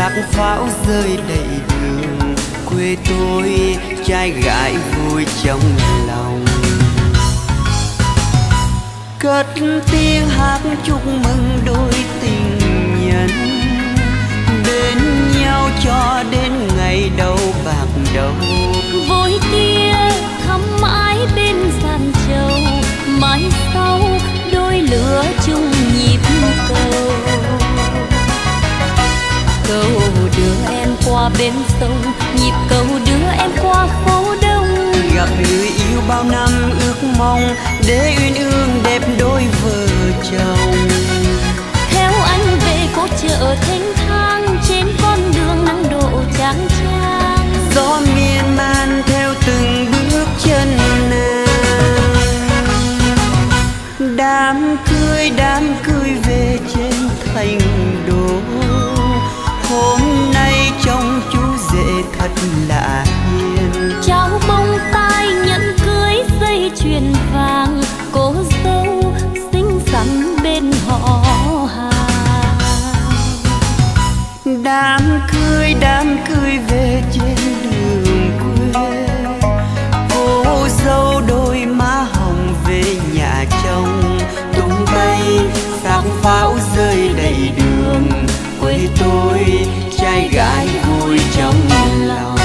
sắc pháo rơi đầy đường, quê tôi trai gái vui trong lòng. Cất tiếng hát chúc mừng đôi tình nhân, bên nhau cho đến ngày đầu bạc đầu. Vội kia thắm mãi bên giàn trầu, mãi sau đôi lứa chung nhịp cầu. Cầu đưa em qua bên sông, nhịp cầu đưa em qua phố đông. Gặp người yêu bao năm ước mong, để uyên ương đẹp đôi vợ chồng. Theo anh về phố chợ thanh thang, trên con đường nắng độ chang chang. Gió miên man theo từng bước chân nàng. Đám cưới về trên thành đô, hôm nay trông chú rể thật lạ hiền. Trao bông tai nhẫn cưới dây chuyền vàng, cô dâu xinh xắn bên họ hàng. Đám cưới về trên đường quê, cô dâu đôi má hồng về nhà chồng. Tung bay sắc pháo rơi đầy đường, quê tôi trai gái vui trong lòng.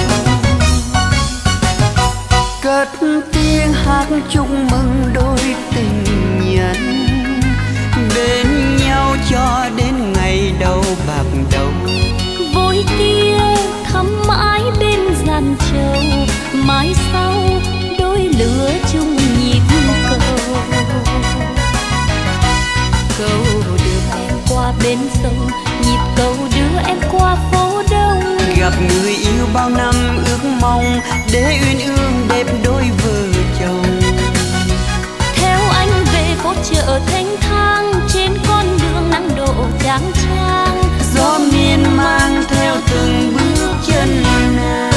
Cất tiếng hát chúc mừng đôi tình nhân, bên nhau cho đến ngày đầu bạc đầu. Vội kia thắm mãi bên giàn trầu, mãi sau đôi lứa chung nhịp cầu. Cầu đưa em qua bên sông, nhịp cầu đưa em qua phố đông. Gặp người yêu bao năm ước mong, để uyên ương đẹp đôi vợ chồng. Theo anh về phố chợ thanh thang, trên con đường nắng độ chang chang. Gió miên man theo từng bước chân nàng.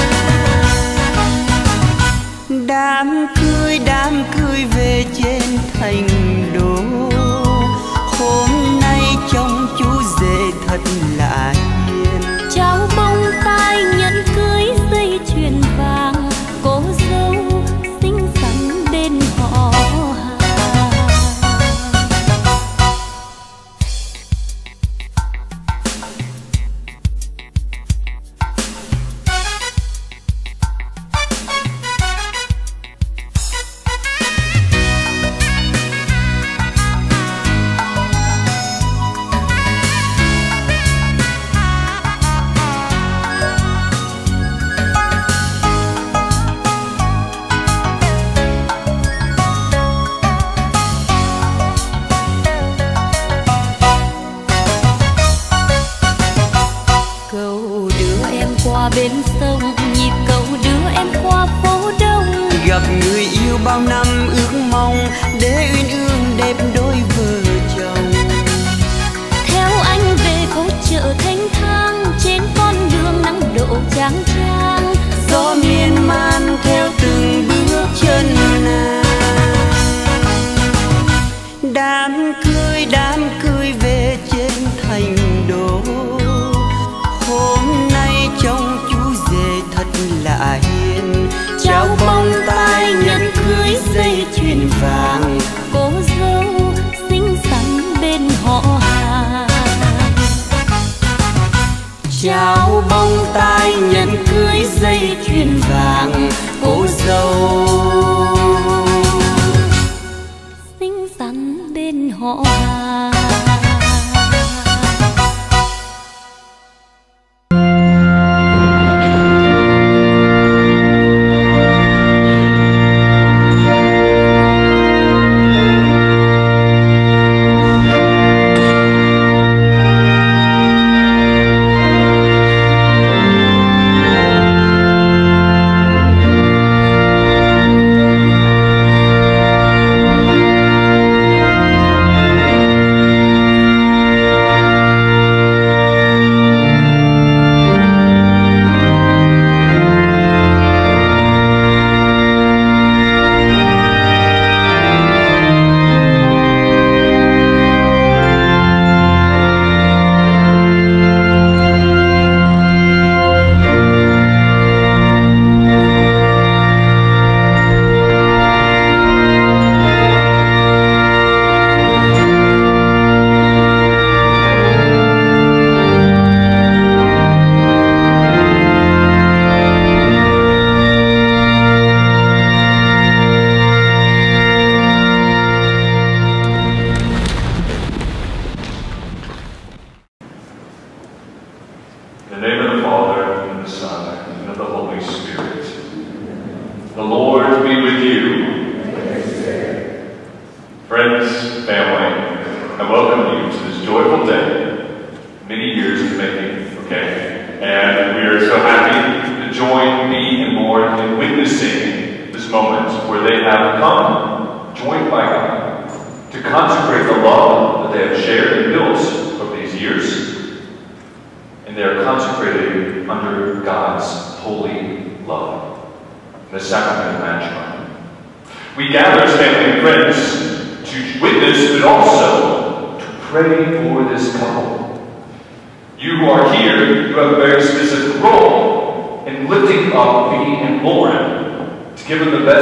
Đám cưới về trên thành đô, hôm nay trông chú rể thật lạ hiền. Trao bông tai nhẫn cưới dây chuyền vàng, cô dâu xinh xắn bên họ hàng. Bên sông nhịp cầu đưa em qua phố đông. Gặp người yêu bao năm ước mong, để uyên ương đẹp đôi vợ chồng. Theo anh về phố chợ thanh thang, trên con đường nắng độ chang chang. Gió miên man theo từng bước chân nàng. Đám cưới về trên thành đô, hôm nay trông chú rể thật lạ hiền. Trao bông tai nhẫn cưới dây chuyền vàng, cô dâu xinh xắn bên họ hàng. Trao bông tai nhẫn cưới dây chuyền vàng, cô dâu xinh xắn bên họ hàng. In the name of the Father, and of the Son, and of the Holy Spirit. The Lord be with you. Friends, family, I welcome you to this joyful day. Many years in making, okay? And we are so happy to join me and Lord in witnessing this moment where they have come, joined by God, to consecrate the love that they have shared and built over these years. And they are consecrated under God's holy love, the sacrament of matrimony. We gather as family and friends to witness, but also to pray for this couple. You who are here, you have a very specific role in lifting up me and Lauren to give them the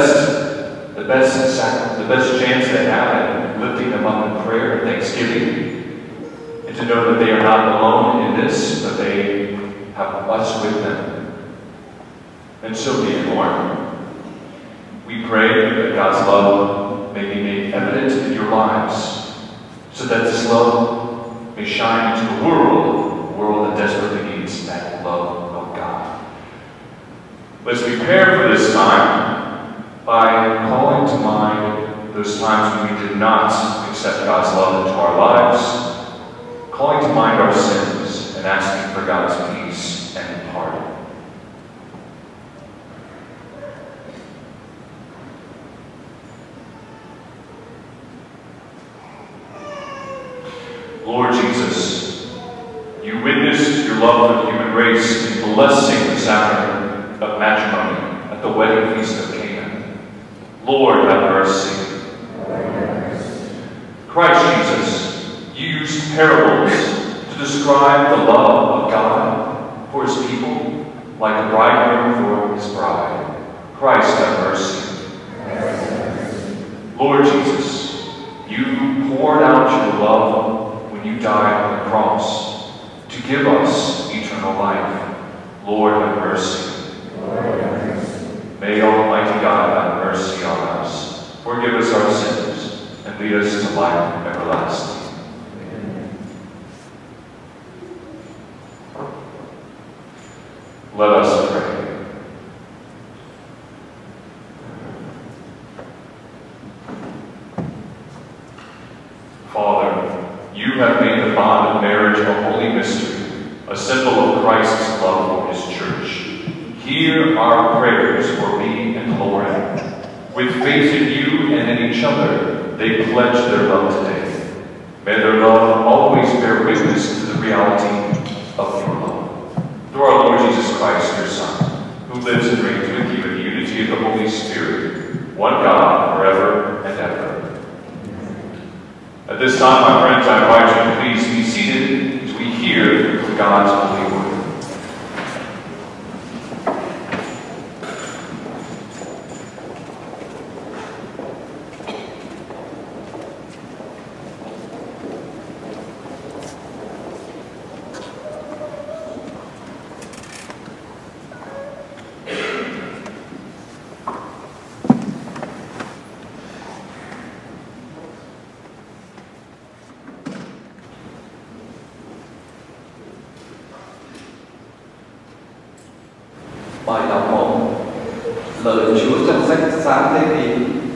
best chance they have at lifting them up in prayer and thanksgiving. And to know that they are not alone in this, but they have us with them. And so be it, Lord. We pray that God's love may be made evident in your lives, so that this love may shine into the world that desperately needs that love of God. Let's prepare for this time by calling to mind those times when we did not accept God's love into our lives, calling to mind our sins and asking for God's peace and pardon. Lord Jesus, you witnessed your love for the human race in blessing the sacrament of matrimony at the wedding feast of Cana. Lord, have mercy. Christ Jesus, you used parables to describe the love of God for his people, like a bridegroom for his bride. Christ, have mercy. Lord Jesus, you poured out your love when you died on the cross to give us eternal life. Lord, have mercy. May Almighty God have mercy on us, forgive us our sins, and lead us to life everlasting. Let us pray. Father, you have made the bond of marriage a holy mystery, a symbol of Christ's love for his church. Hear our prayers for me and Lauren. With faith in you and in each other, they pledge their love today. May their love always bear witness to the reality of your love. Through our Lord Jesus Christ, your Son, who lives and reigns with you in the unity of the Holy Spirit, one God, forever and ever. At this time, my friends, I invite you to please be seated as we hear God's holy word. Bài đọc 1. Lời Chúa trong sách Sáng Thế Ký.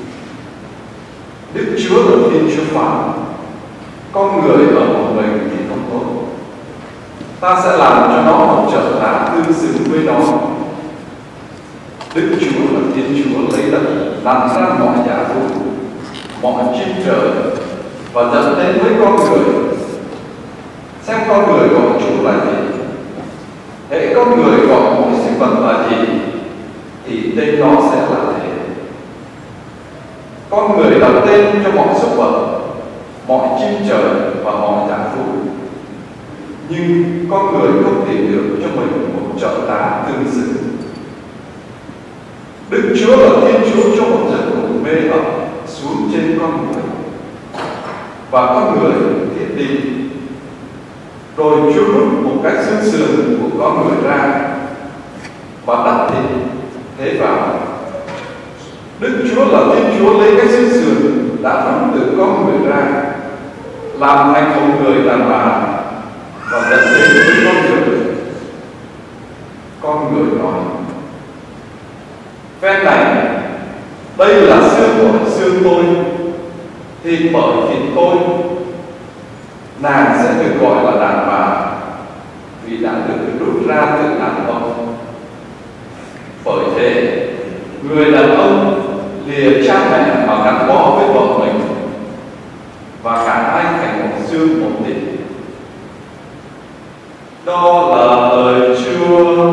Đức Chúa là Thiên Chúa phán, con người ở một mình thì không tốt. Ta sẽ làm cho nó một trợ tá tương xứng với nó. Đức Chúa là Thiên Chúa lấy đất làm ra mọi giả dụ, mọi chim trời và dẫn đến với con người. Xem con người gọi Chúa là gì? Hễ con người gọi mỗi sinh vật là gì, thì tên đó sẽ là thế. Con người đặt tên cho mọi súc vật, mọi chim trời và mọi giả phụ. Nhưng con người không tìm được cho mình một trợ tá tương xứng. Đức Chúa là Thiên Chúa cho một giấc ngủ mê ẩm xuống trên con người, và con người thiệt đi. Rồi Chúa rút một cái xương sườn của con người ra và đắp thịt thế vào. Đức Chúa là Thiên Chúa lấy cái xương sườn đã rút từ con người ra, làm thành một người đàn bà và dẫn đến với con người. đây là xương của xương tôi, thịt bởi thịt tôi. Nàng sẽ được gọi là đàn bà vì đã được rút ra từ đàn ông. Bởi thế, người đàn ông lìa cha mẹ mà gắn bó với vợ mình, và cả hai thành một xương một thịt. Đó là lời Chúa.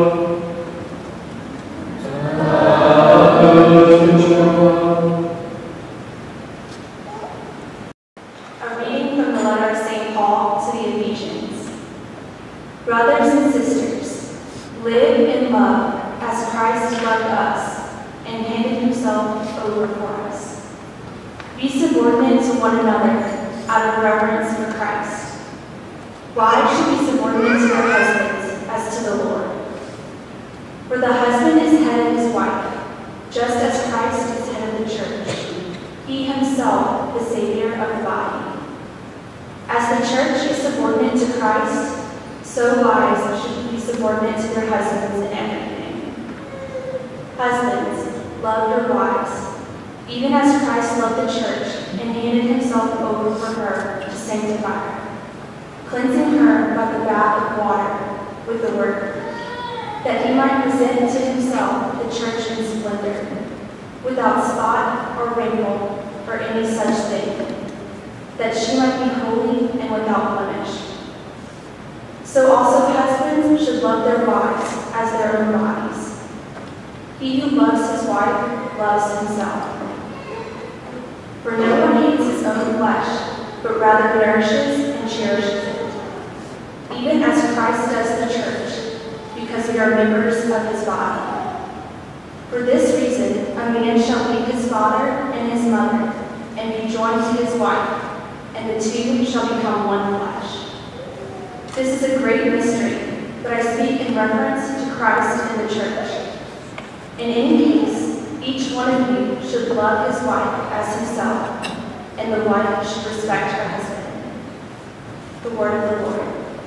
Brothers and sisters, live in love as Christ loved us and handed himself over for us. Be subordinate to one another out of reverence for Christ. Wives should be subordinate to their husbands as to the Lord. For the husband is head of his wife, just as Christ is head of the church, he himself the Savior of the body. As the church is subordinate to Christ, so wives should be subordinate to their husbands in everything. Husbands, love your wives, even as Christ loved the church and handed himself over for her to sanctify her, cleansing her by the bath of water with the word, that he might present to himself the church in splendor, without spot or wrinkle or any such thing, that she might be holy and without blemish. So also husbands should love their wives as their own bodies. He who loves his wife loves himself. For no one hates his own flesh, but rather nourishes and cherishes it, even as Christ does the church, because we are members of his body. For this reason, a man shall leave his father and his mother, and be joined to his wife, and the two shall become one flesh. This is a great mystery, but I speak in reference to Christ and the church. In any case, each one of you should love his wife as himself, and the wife should respect her husband. The word of the Lord.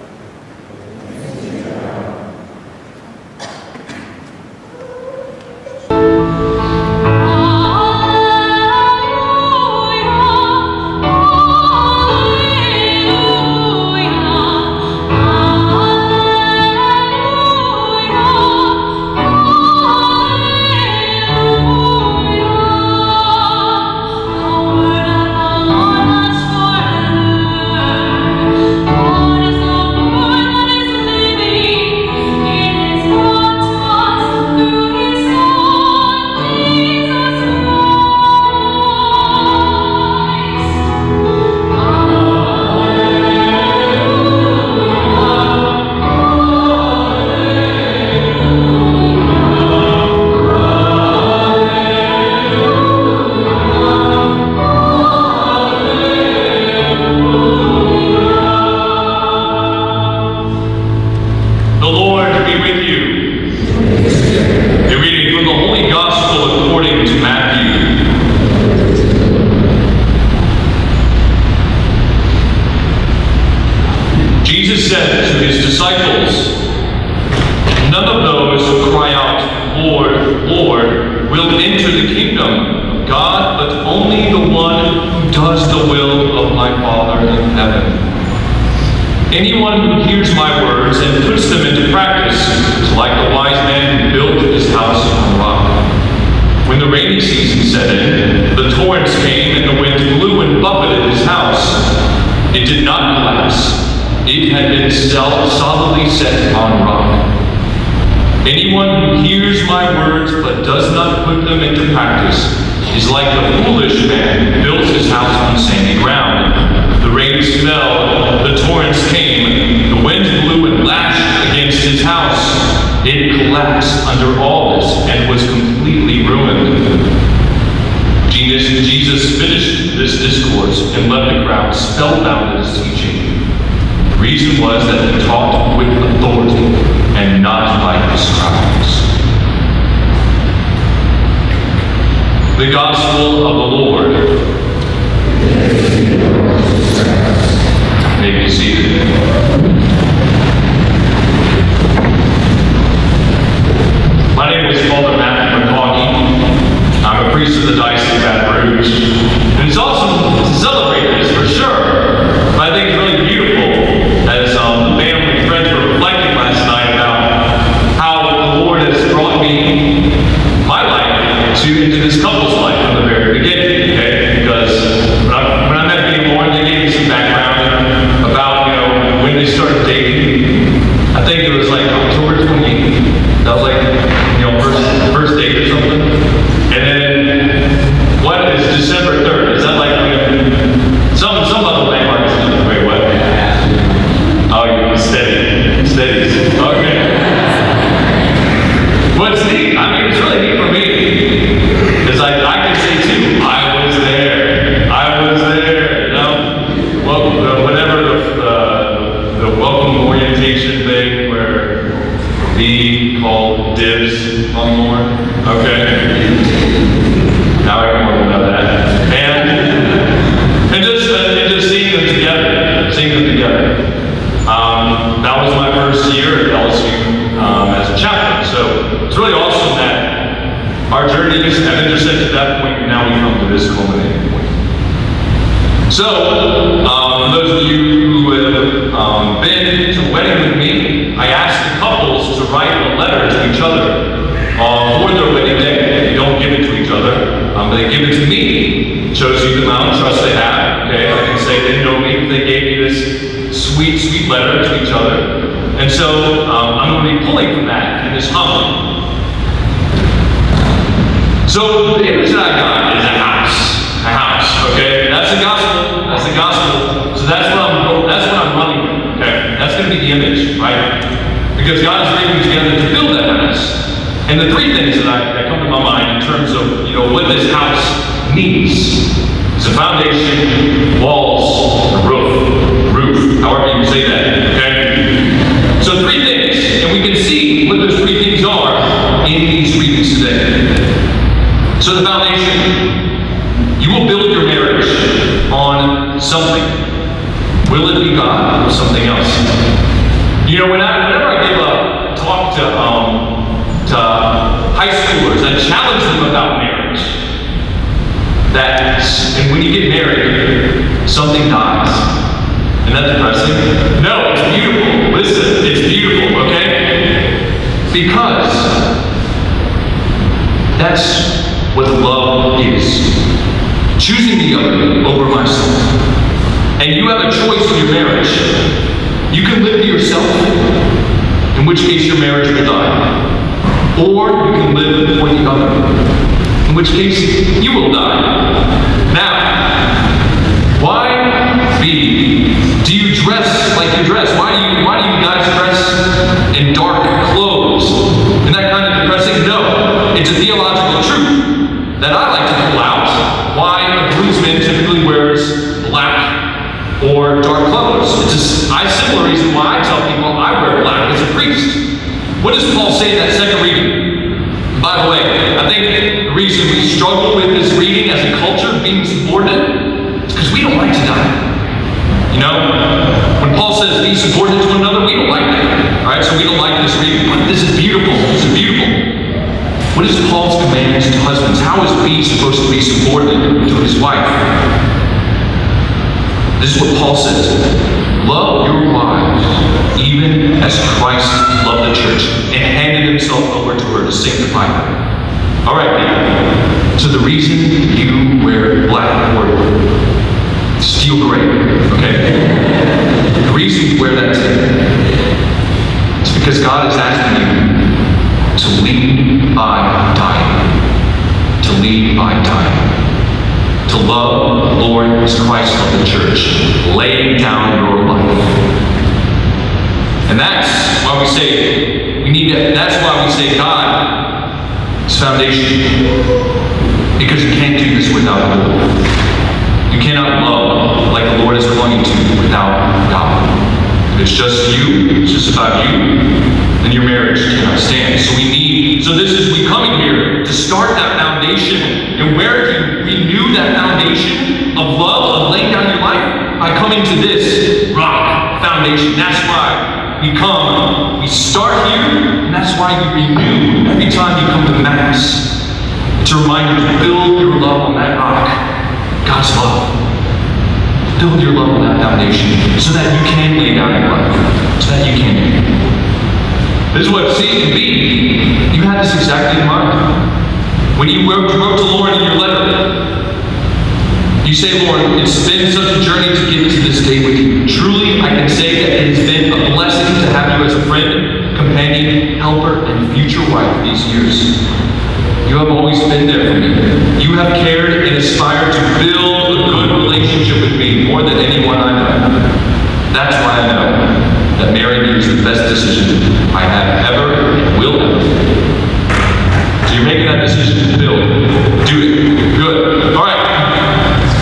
Anyone who hears my words and puts them into practice is like the wise man who built his house on rock. When the rainy season set in, the torrents came and the wind blew and buffeted his house. It did not collapse. It had been solidly set on rock. Anyone who hears my words but does not put them into practice is like the foolish man who built his house on sandy ground. The rains fell, the torrents came, the wind blew and lashed against his house. It collapsed under all this and was completely ruined. Jesus finished this discourse and left the crowd spellbound at his teaching. The reason was that he talked with authority and not like the scribes. The Gospel of the Lord. May be seated. My name is Father Matthew McCaughey. I'm a priest of the Diocese orientation thing where B called dibs on Lauren? Okay. Now everyone will know that. And just seeing them together. That was my first year at LSU as a chaplain. So it's really awesome that our journeys have intersected that point, and now we come to this culminating point. So, for those of you who have been to a wedding with me, I asked the couples to write a letter to each other for their wedding day. They don't give it to each other, but they give it to me. It shows you the amount of trust they have. Okay, I can say they know me. They gave me this sweet, sweet letter to each other. And so, I'm going to be pulling from that in this homily. So, the image that I got is a house, okay? That's the gospel, so that's what I'm running with, okay? That's going to be the image, right? Because God is bringing together to build that house. And the three things that come to my mind in terms of, what this house needs is a foundation, walls, a roof, however you say that, okay? So three things, and we can see what those three things are in these readings today. So the foundation, you will build your marriage on something. Will it be God or something else? Whenever I give a talk to high schoolers, I challenge them about marriage. And when you get married, something dies. Isn't that depressing? No, it's beautiful. Listen, it's beautiful, okay? Because that's what love is. Choosing the other over myself. And you have a choice in your marriage. You can live to yourself, in which case your marriage will die. Or you can live for the other, in which case you will die. Now, why do you dress like you dress? Why do you guys dress in dark clothes? Isn't that kind of depressing? No, it's a theological truth that I like to pull out. Why a groomsman typically wears black or dark clothes. It's a similar reason why I tell people I wear black as a priest. What does Paul say in that second reading? By the way, I think the reason we struggle with this reading as a culture, being subordinate, is because we don't like to die. When Paul says be subordinate to one another, we don't like that. Alright, so we don't like this reading. But this is beautiful. This is beautiful. What is Paul's commands to husbands? How is B supposed to be subordinate to his wife? This is what Paul says. Love your wives, even as Christ loved the church and handed himself over to her to sanctify her. Alright, now, so the reason you wear black or steel gray, okay? The reason you wear that is because God is asking you to lead by dying. To lead by dying. To love the Lord as Christ loved the church, laying down your life. And that's why we say that's why we say God is foundation. Because you can't do this without the Lord. You cannot love like the Lord is calling you to without God. If it's just you, it's just about you, then your marriage cannot stand. So we coming here to start that foundation. And where do you renew that foundation of love, of laying down your life? By coming to this rock foundation. That's why we come. We start here, and that's why you renew every time you come to Mass. It's a reminder to build your love on that rock. God's love. Build your love on that foundation so that you can lay down your life. So that you can. This is what C and B, you had this exactly in mind. When you wrote to Lauren in your letter, you say, Lauren, it's been such a journey to get to this day with you. Truly, I can say that it has been a blessing to have you as a friend, companion, helper, and future wife these years. You have always been there for me. You have cared and aspired to build a good relationship with me more than anyone I know. That's why I know that marrying you is the best decision I have ever and will ever make. So you're making that decision to build. Do it. Good. All right.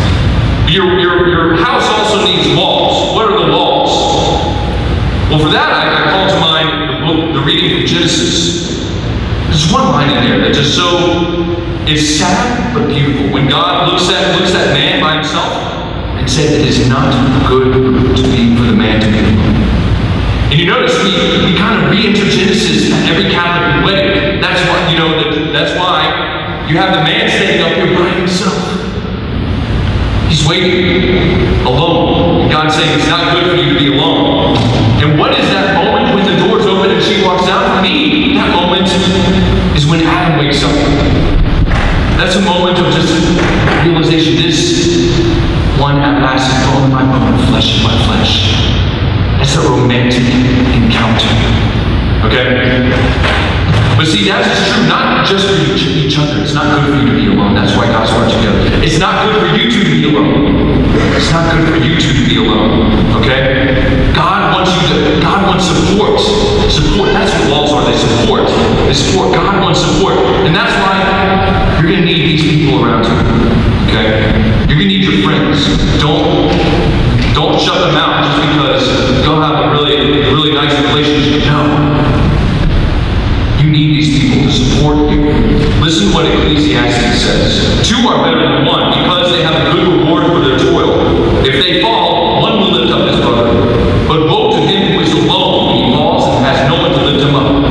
Your house also needs walls. What are the walls? Well, for that I call to mind the book, the reading from Genesis. There's one line in there that just it's sad but beautiful. When God looks at man by himself and said it is not good for the man to be alone. And you notice we kind of re-enter Genesis at every Catholic wedding. That's why you have the man standing up here by himself. He's waiting alone. And God's saying it's not good for you to be alone. And what is that moment when the doors open and she walks out? For me, that moment is when Adam wakes up. That's a moment of just realization. This one at last is bone of my bone, flesh of my flesh. That's a romantic encounter. Okay? But see, that's true not just for each other. It's not good for you to be alone. That's why God's brought you together. It's not good for you two to be alone. It's not good for you two to be alone. Okay? God wants support. Support. That's what walls are. They support. God wants support. And that's why you're going to need these people around you. Okay? You're going to need your friends. Don't shut them out just because you'll have a really nice relationship. No. You need these people to support you. Listen to what Ecclesiastes says. Two are better than one because they have a good reward for their toil. If they fall, one will lift up his brother. But woe to him who is alone when he falls and has no one to lift him up.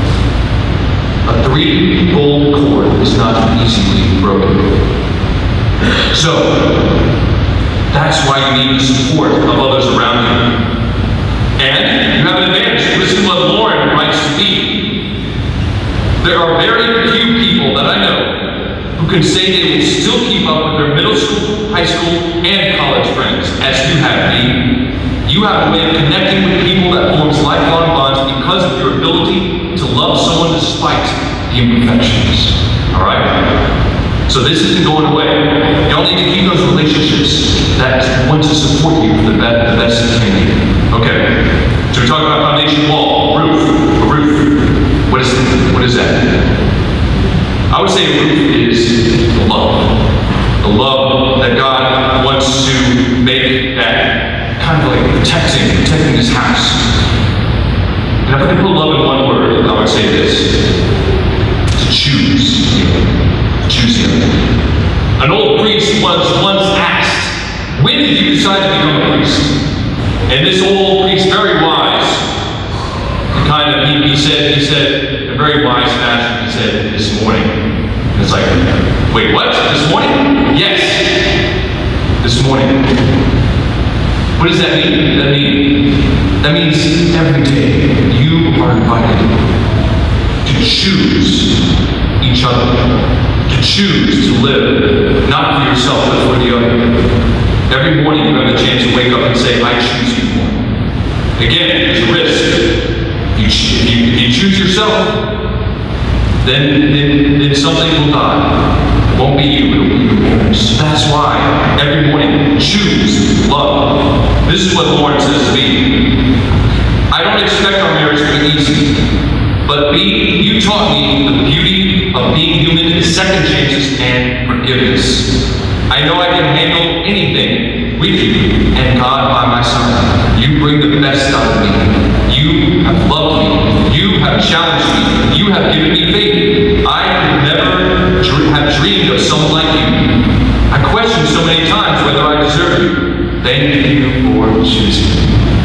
A three-fold cord is not easily broken. So, that's why you need the support of others around you. And you have an advantage. Listen to what Lauren writes to me. There are very few people that I know who can say they will still keep up with their middle school, high school, and college friends as you have me. You have a way of connecting with people that forms lifelong bonds because of your ability to love someone despite the imperfections. All right? So this isn't going away. Y'all need to keep those relationships that want to support you for the best that can be. Okay. So we talk about foundation, wall, roof. A roof. What is that? I would say a roof is the love. The love that God wants to make that kind of like protecting his house. And if I could put love in one word, I would say this. To choose him. Choose him. An old priest was once asked, when did you decide to become a priest? And this old priest, very wise, he said, in a very wise fashion, he said, this morning. And it's like, wait, what? This morning? Yes. This morning. What does that mean? That means every day you are invited to choose each other. To choose to live, not for yourself, but for the other. Every morning you have a chance to wake up and say, I choose you. Again, there's a risk. If you choose yourself, then something will die. It won't be you, it'll be your parents. That's why every morning choose love. This is what Lauren says to me. I don't expect our marriage to be easy, but you taught me the beauty of being human in second chances and forgiveness. I know I can handle anything with you and God by my side. You bring the best out of me. You have loved me. You have challenged me. You have given me faith. I could never have dreamed of someone like you. I questioned so many times whether I deserve you. Thank you for choosing me.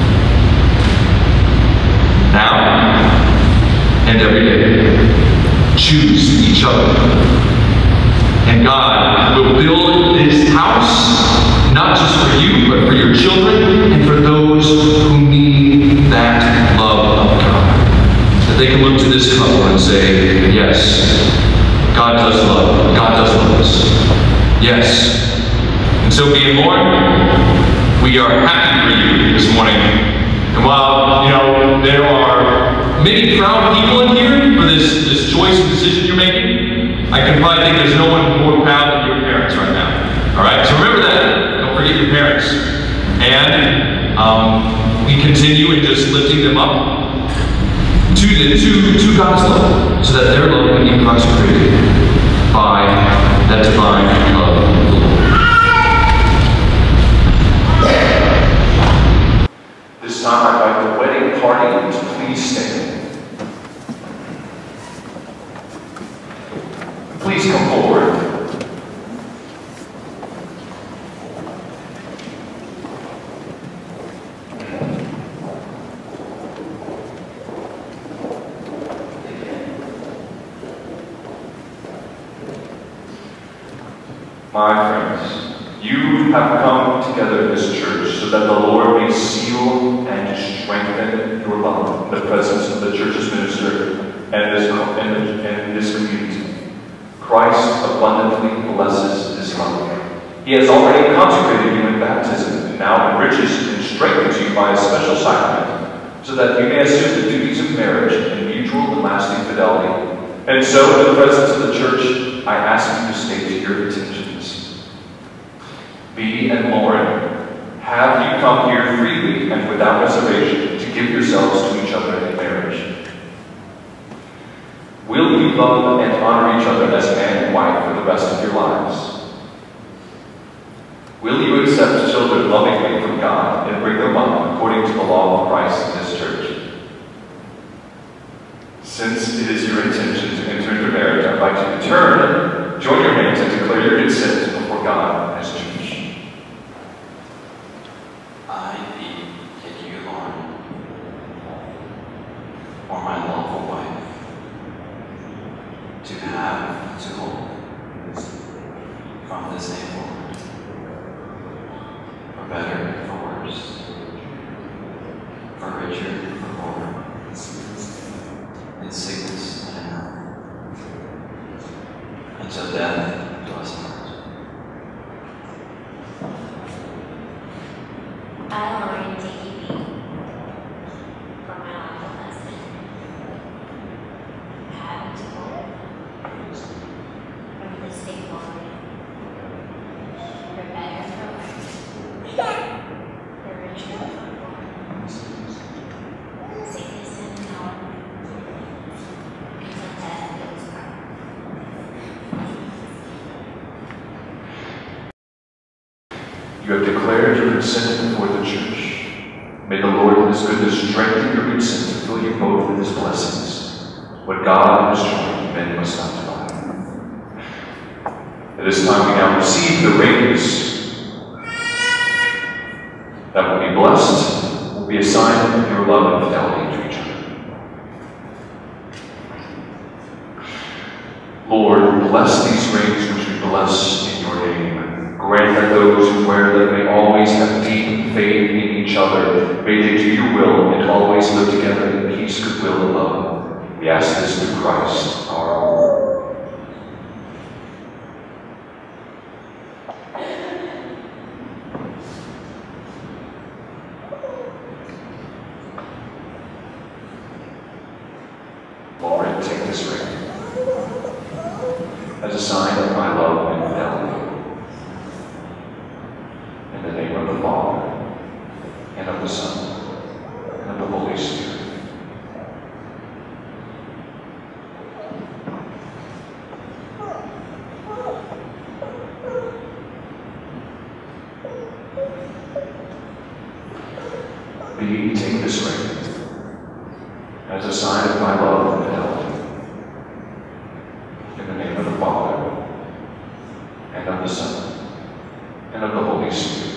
Now and every day, choose each other. And God will build this house, not just for you, but for your children and for those who need that love of God. That they can look to this couple and say, yes, God does love. God does love us. Yes. And so being Lord, we are happy for you this morning. And while, there are many proud people in here for this choice and decision you're making, I can probably think there's no one more proud than your parents right now. All right? So remember that. Don't forget your parents. And we continue in just lifting them up to God's love, so that their love can be consecrated by that divine love of the Lord. This time I'd like the wedding party please stand? Please come forward. My friends, you have come together in this church so that the Lord may seal and strengthen your love in the presence of the church's minister and this community. Christ abundantly blesses this love. He has already consecrated you in baptism and now enriches and strengthens you by a special sacrament so that you may assume the duties of marriage in mutual and lasting fidelity. And so, in the presence of the church, I ask you to state your intentions. Bee and Lauren, have you come here freely and without reservation to give yourselves to each other in marriage? Will you love and honor each other as man and wife for the rest of your lives? Will you accept children lovingly from God and bring them up according to the law of Christ in this church? Since it is your intention to enter into marriage, I invite you to turn, join your hands, and declare your consent before God as church. Or my lawful wife, to have, to hold, from this day forward, for better, for worse, for richer, for poorer, in sickness and in health, until death do us part. I, Lauren T.E.B., for my lawful husband, have to hold from this day forward, for better, for worse, for richer, for poorer, sickness and health, until death do us part. You have declared your consent before the church. May the Lord in his goodness strengthen your consent to fill you both with his blessings. What God has joined, men must not divide. At this time, we now receive the rings that will be blessed, will be a sign of your love and fidelity to each other. Lord, bless these rings which we bless in your name. Grant that those who wear them may always have deep faith in each other. May they do your will and always live together in peace, goodwill, and love. We ask this through Christ our Lord. Lord, take this ring as a sign of my love and fidelity. In the name of the Father, and of the Son, and of the Holy Spirit. Be, take this ring as a sign of my love and fidelity. In the name of the Father, and of the Son, and of the Holy Spirit.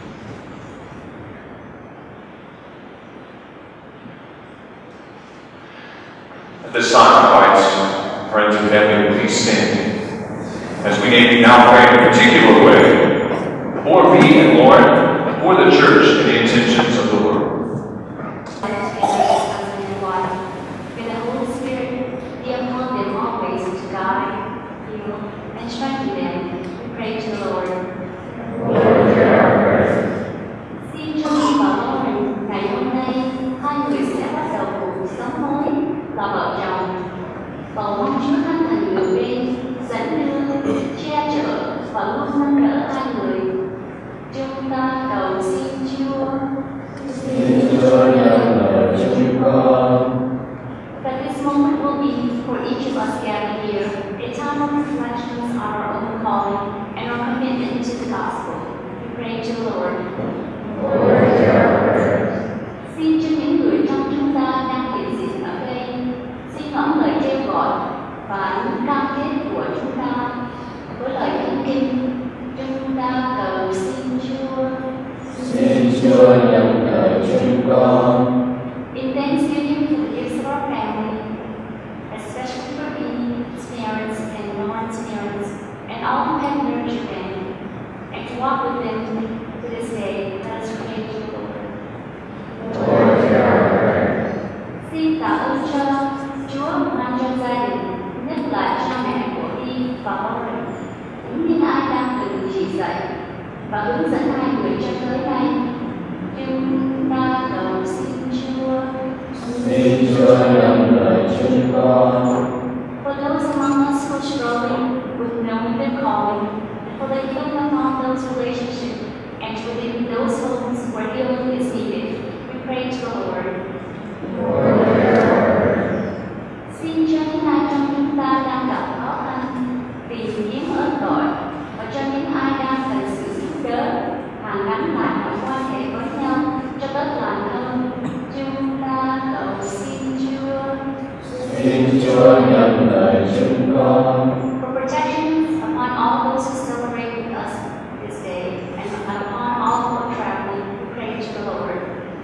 At this time, I invite friends and family to please stand as we may now pray in a particular way for me and Lauren, for the church and the intentions of the world. May the Holy Spirit be upon them always to guide, heal, and strengthen them. We pray to the Lord. Lord, hear our prayer. Xin cho Nghi và Lauren, ngày hôm nay hai người sẽ bắt đầu cuộc sống mới là vợ chồng. Cầu mong Chúa Thánh Thần ngự bên, dẫn đưa, che chở và luôn nâng đỡ hai người. Chúng ta cầu xin Chúa. Xin Chúa nhận lời chúng con. That this moment will be for each of us gathered here, a time of reflections on our own calling and our commitment to the gospel. We pray to the Lord. Lord, hear our prayers. Xin cho những người trong chúng ta đang hiện ơn cho Chúa ban cho gia đình, nhất là cha mẹ của Y và Lauren, cũng như ai đang được chỉ dạy và hướng dẫn hai người cho tới nay. Chúng ta cầu xin Chúa. Xin Chúa nhận lời chúng con. For those among us who are struggling with knowing their calling, for the healing among those relationships, and within those homes where healing is needed, we pray to the Lord. Xin cho những ai trong chúng ta đang gặp khó khăn, tìm kiếm ơn tội, và cho những ai đang cần sự giúp đỡ, hàn gắn lại mối quan hệ với nhau cho tốt lành hơn, chúng ta cầu xin Chúa. Xin Chúa nhận lời chúng con. For protection upon all those who celebrate with us this day, and upon all who are traveling, we pray to the Lord.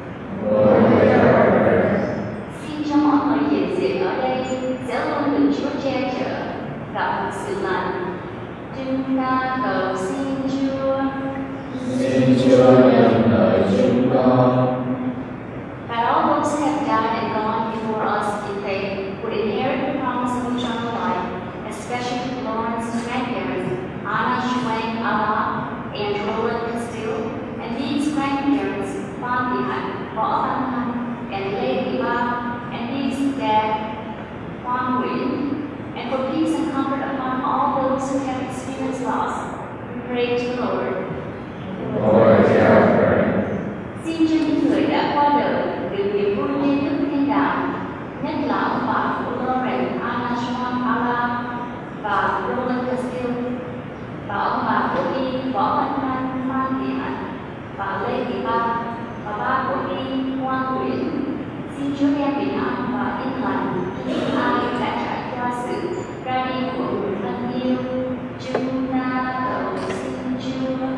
Xin cho mọi người hiện diện ở đây sẽ luôn được Chúa che chở, gặp một sự lành. Chúng ta cầu xin Chúa. Xin Chúa nhận lời chúng con. That all those who have died and gone before us in faith would inherit the promise of eternal life, especially Lauren's grandparents, Anna Schwang Allah and Roland Castile, and these grandparents, Phan Thị Hạnh, Võ Văn Thanh, and Lê Thị Ba, and these dad, Hoàng Nguyễn, and for peace and comfort upon all those who have experienced loss. We pray to the Lord. Lord, hear our prayer. Xin cho những người đã qua đời được niềm vui trên nước thiên đàng, nhất là ông bà của Lauren, Anna Schwang Allah và Roland Castile, và ông bà của Y, Võ Văn Thanh, Phan Thị Hạnh và Lê Thị Ba, và ba của Y, Hoàng Nguyễn. Xin Chúa đem bình an và yên lành cho những ai đã trải qua sự ra đi của người thân yêu. Chúng ta cầu xin Chúa.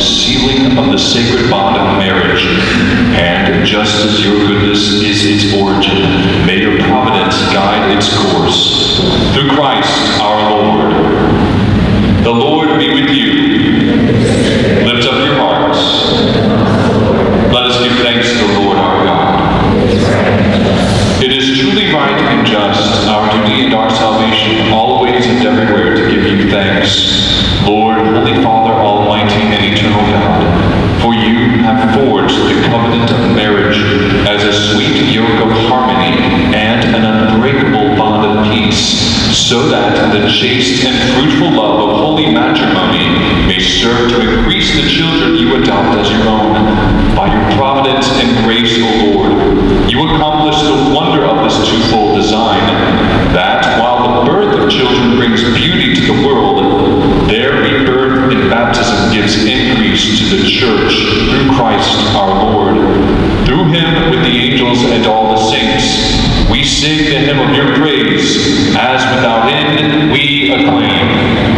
sealing of the sacred bond of marriage. And just as your goodness is its origin, may your providence guide its course. Through Christ our Lord. The Lord be with you. Lift up your hearts. Let us give thanks to the Lord our God. It is truly right and just, our duty and our salvation, always and everywhere to give you thanks, Lord, Holy Father, Almighty and Eternal God, for you have forged the covenant of marriage as a sweet yoke of harmony and an unbreakable bond of peace, so that the chaste and fruitful love of holy matrimony may serve to increase the children you adopt as your own. By your providence and grace, O Lord, you accomplish the wonder of this twofold design, that while the birth of children brings beauty to the world, their rebirth in baptism gives increase to the Church through Christ our Lord. Through him, with the angels and all the saints, we sing the hymn of your praise, as without end we acclaim.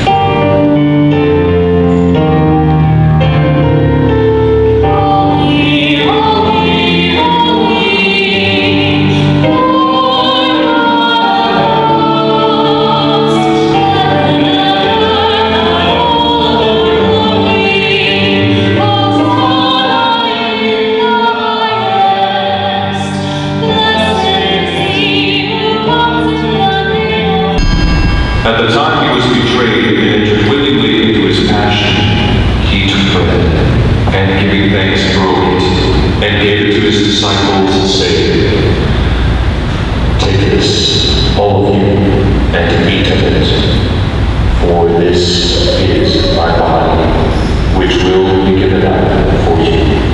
At the time he was betrayed and entered willingly into his passion, he took bread, and giving thanks broke it, and gave it to his disciples, saying, "Take this, all of you, and eat of it, for this is my body, which will be given up for you."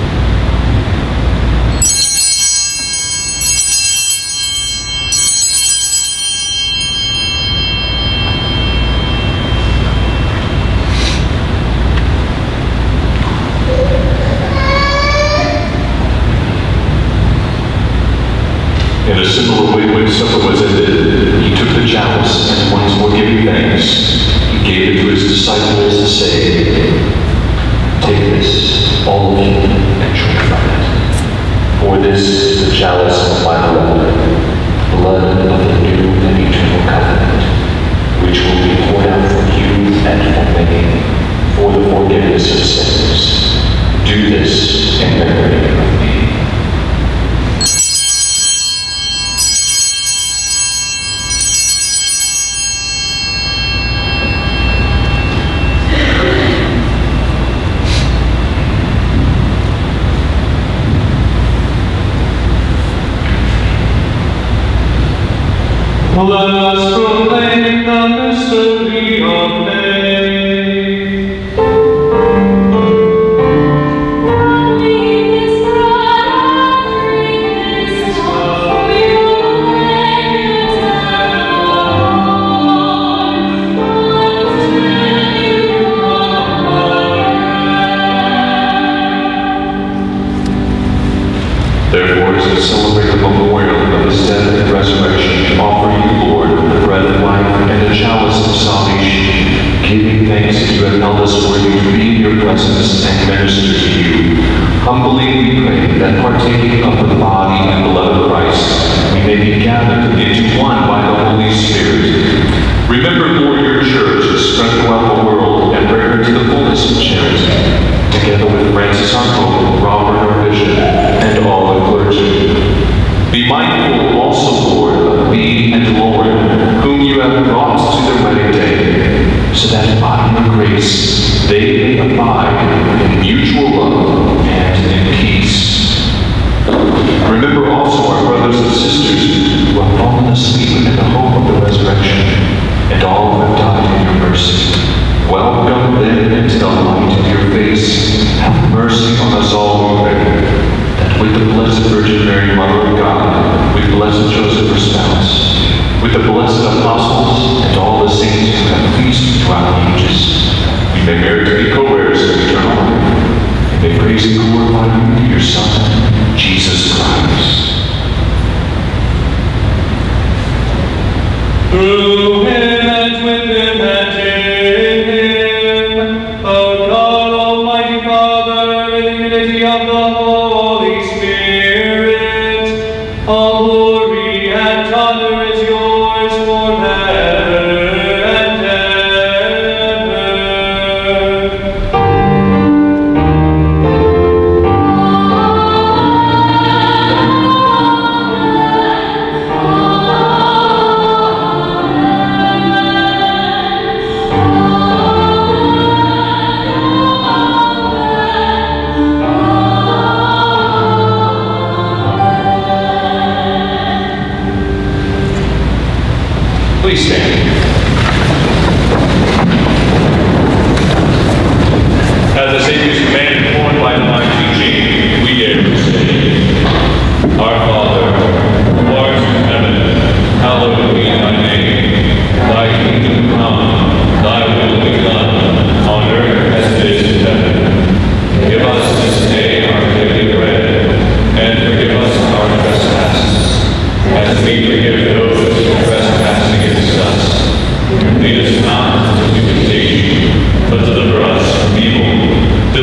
In a similar way, when supper was ended, he took the chalice, and once more giving thanks, he gave it to his disciples, saying, "Take this, all of you, and drink from it. For this is the chalice of my blood, blood of the new and eternal covenant, which will be poured out for you and for many, for the forgiveness of sins. Do this in memory of me." Let us proclaim the mystery of faith. Therefore, as we celebrate the memorial of his death and resurrection, offer you, Lord, the bread of life and the chalice of salvation, giving thanks that you have held us worthy to be in your presence and minister to you. Humbly we pray that partaking of the body and blood of Christ, we may be gathered into one by the Holy Spirit. Remember, Lord, your church spread throughout the world and bring her to the fullness of charity, together with Francis our Pope, Robert our Bishop, and all the clergy. Be mindful also, Lord, of me and Lauren, whom you have brought to their wedding day, so that by your grace they may abide in mutual love and in peace. Remember also our brothers and sisters who have fallen asleep in the hope of the resurrection, and all who have died in your mercy. Welcome them into the light of your face. Have mercy on us all, we pray, that with the Blessed Virgin Mary, Mother of God, with Blessed Joseph, her spouse, with the blessed apostles and all the saints who have pleased you throughout the ages, we may merit to be co-heirs of eternal life, and may praise and glorify you through your Son, Jesus Christ. Through him and with him and in him, O God,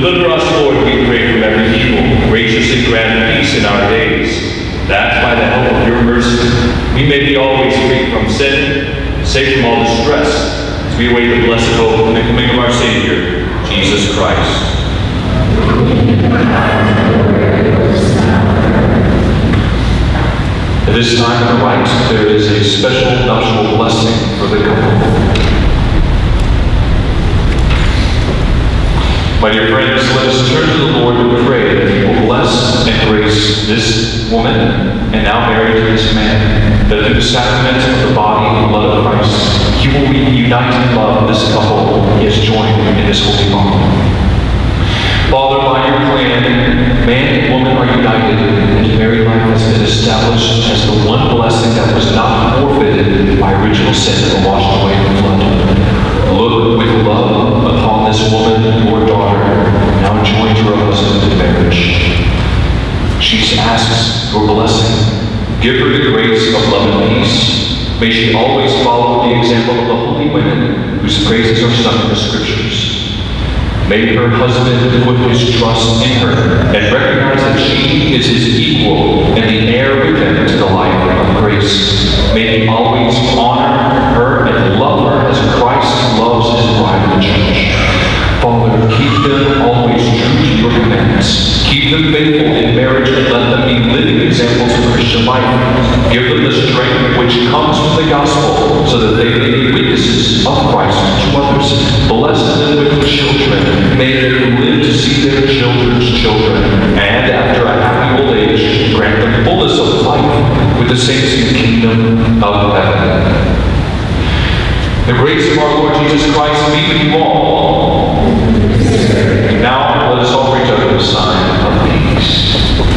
Deliver us, Lord, we pray, from every evil. Graciously grant peace in our days, that by the help of your mercy we may be always free from sin, safe from all distress, as we await the blessed hope and the coming of our Savior, Jesus Christ. At this time on the right, there is a special nuptial blessing for the couple. My dear friends, let us turn to the Lord and pray that He will bless and grace this woman, and now married to this man, that through the sacrament of the body and blood of Christ, He will reunite in love this couple He has joined in His holy bond. Father, by your plan, man and woman are united, and married life has been established as the one blessing that was not forfeited by original sin or washed away in the flood. Look with love upon this woman, your daughter, now joined to her husband in marriage. She asks your blessing. Give her the grace of love and peace. May she always follow the example of the holy women whose praises are sung in the Scriptures. May her husband put his trust in her and recognize that she is his equal and the heir with him to the life of grace. May he always honor her and love her as Christ loves his bride, the church. Father, keep them always true to your commandments. Keep them faithful in marriage and let them be living examples of Christian life. Give them the strength which comes from the gospel so that they may be witnesses of Christ to others. Bless them with children. May they live to see their children's children. And after a happy old age, grant them fullness of life with the saints in the kingdom of heaven. The grace of our Lord Jesus Christ be with you all. Now let us offer each other the sign of peace.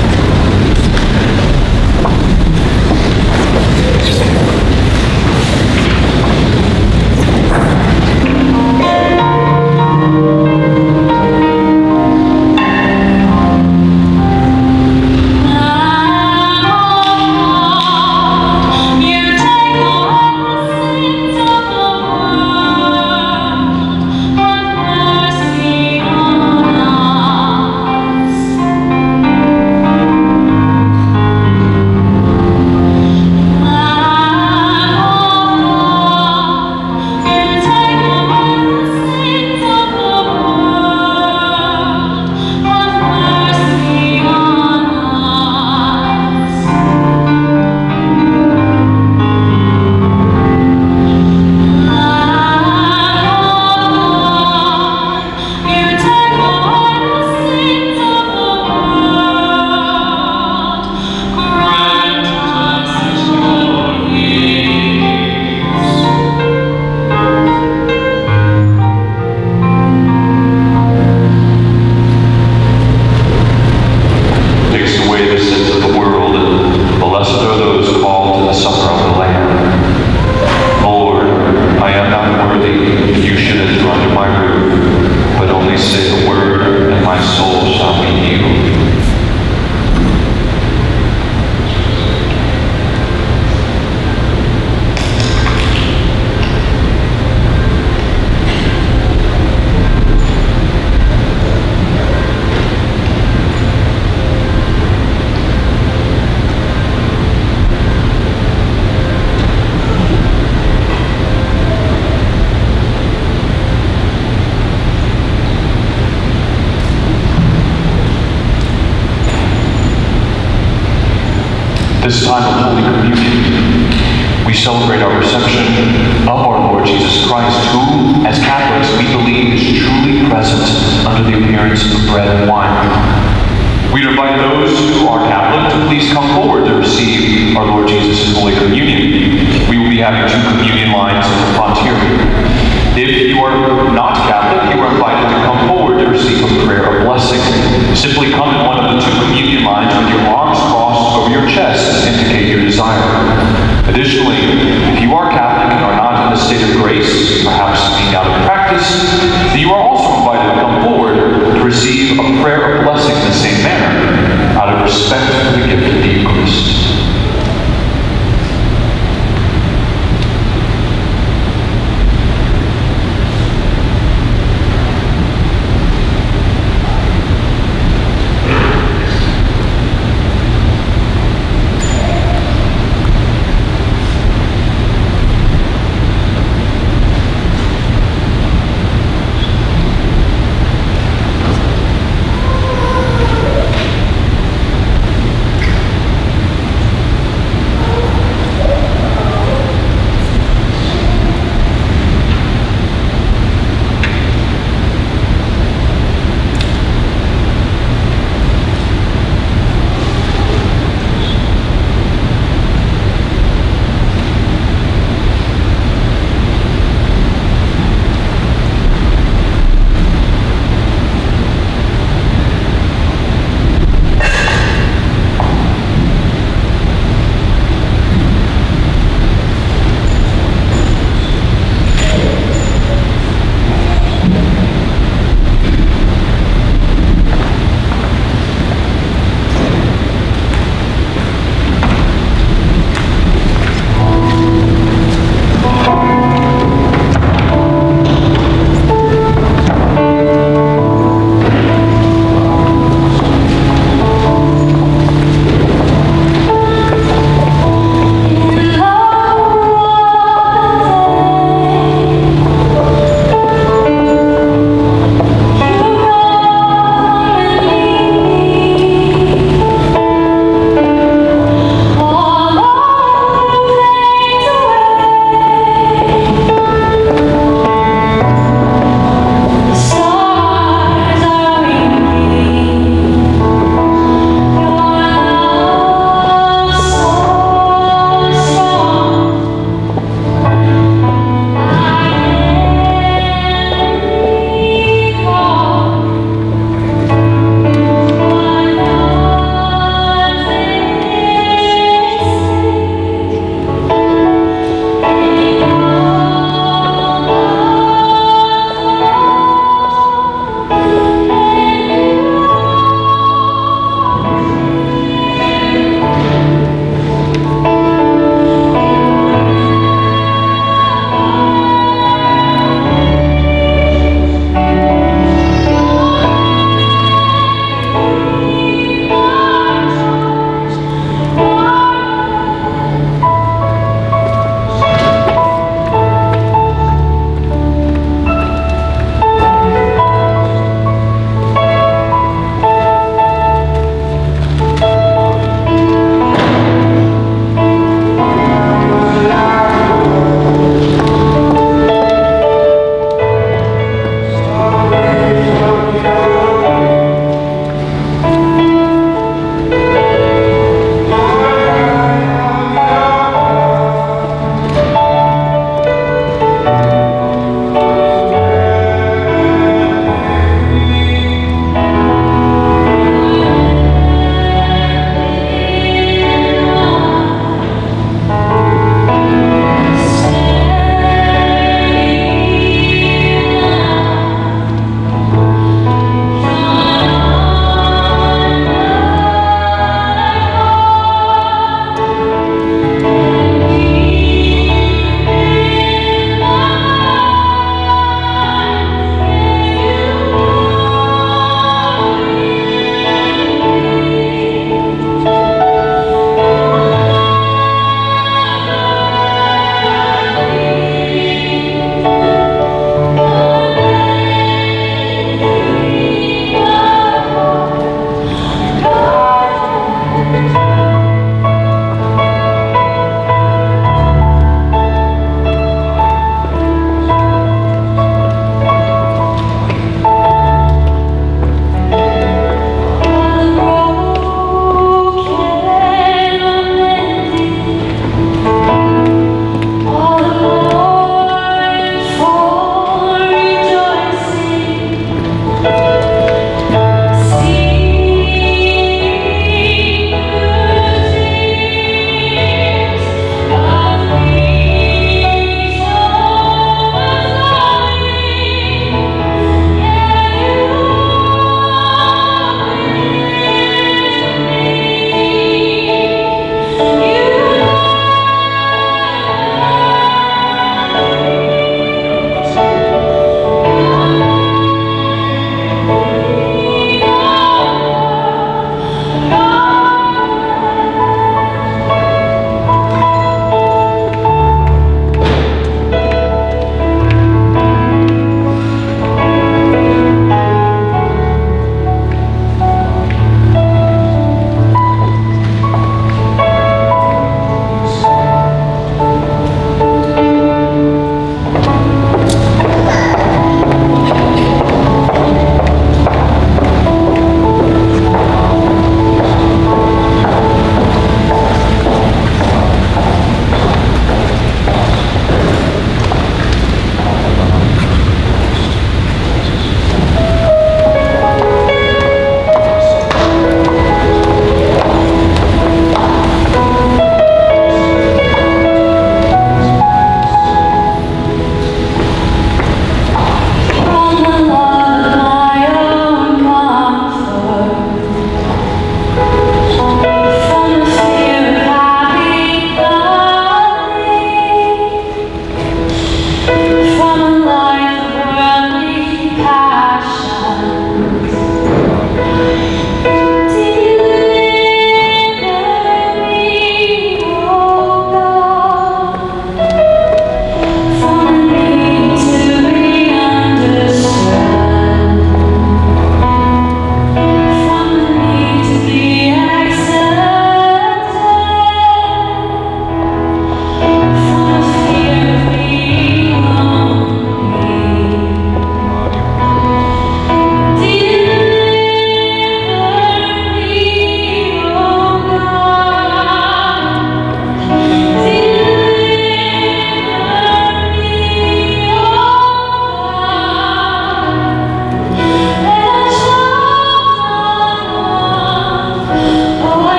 This time of Holy Communion, we celebrate our reception of our Lord Jesus Christ, who, as Catholics, we believe is truly present under the appearance of bread and wine. We invite those who are Catholic to please come forward to receive our Lord Jesus' Holy Communion. We will be having 2 communion lines in the front here. If you are not Catholic, you are invited to come forward to receive a prayer of blessing. Simply come in one of the 2 communion lines with your arms crossed over your chest to indicate your desire. Additionally, if you are Catholic and are not in a state of grace, perhaps being out of practice, you are also invited to come forward to receive a prayer of blessing in the same manner, out of respect for the gift of the Eucharist.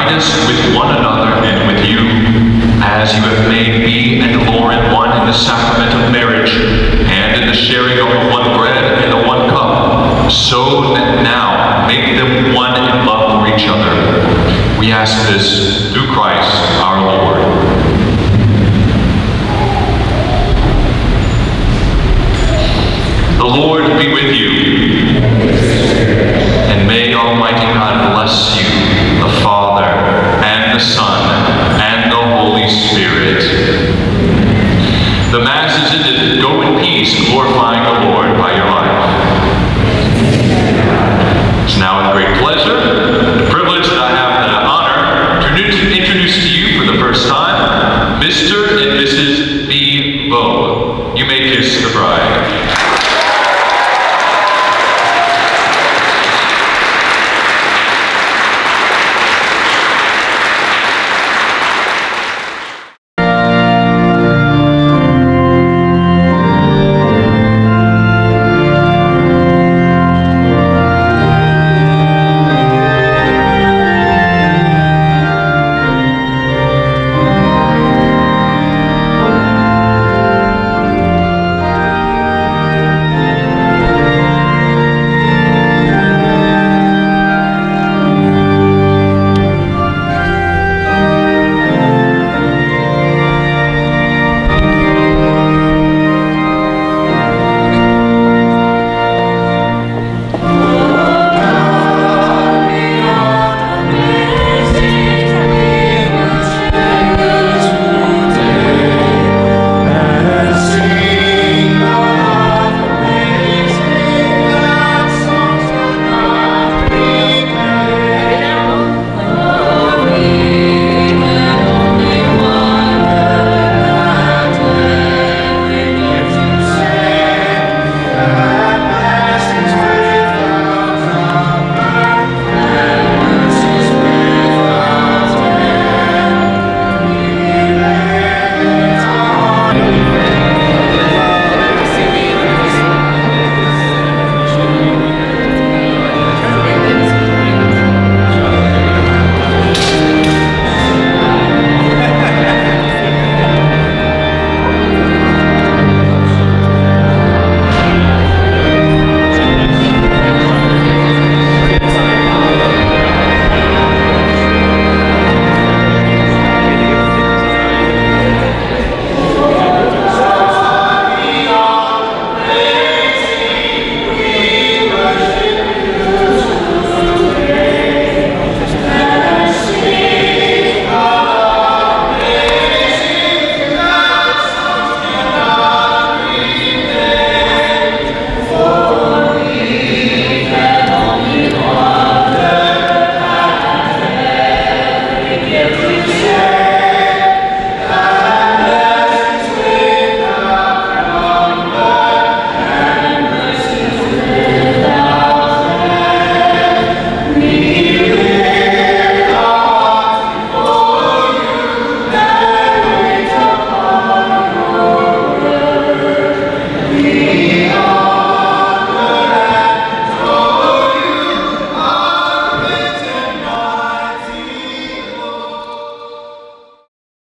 kindness with one another and with you, as you have made me and Lauren one in the sacrament of marriage, and in the sharing of one bread and the one cup, so that now make them one in love for each other. We ask this through Christ our Lord. The Lord be with you, and may Almighty God bless you, the Father, and the Son, and the Holy Spirit. The Mass is ended. Go in peace, glorifying the Lord by your life. It's now with great pleasure, the privilege that I have the honor to introduce